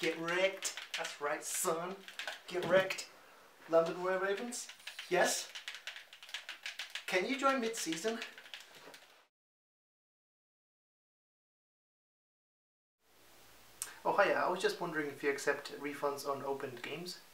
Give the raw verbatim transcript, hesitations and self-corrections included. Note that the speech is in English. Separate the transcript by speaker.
Speaker 1: Get wrecked. That's right, son. Get wrecked. London Royal Ravens? Yes? Can you join mid-season? Oh hiya, I was just wondering if you accept refunds on opened games.